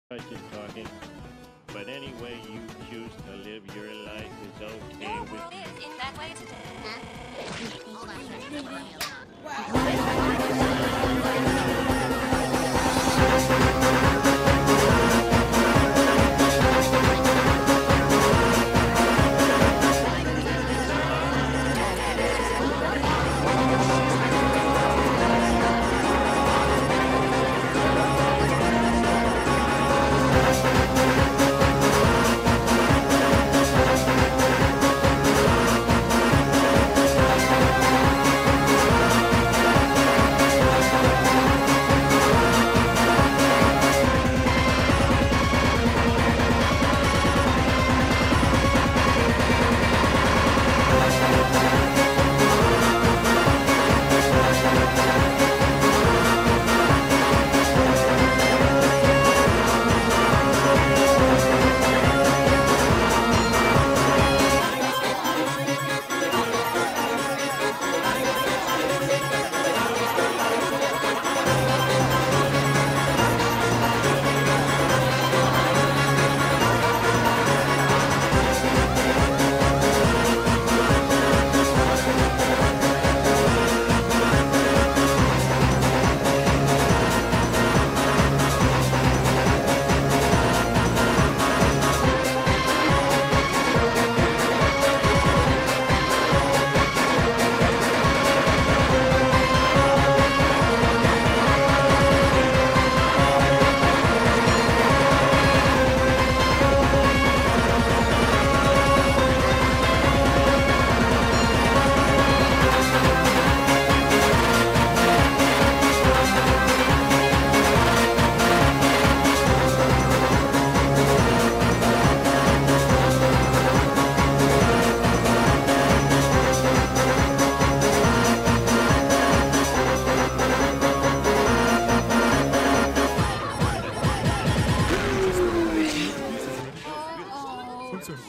I keep talking. But any way you choose to live your life is okay Your with world me. is in that way today.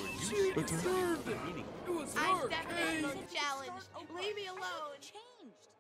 It was I'm hard. definitely a challenge. Leave me alone. Changed.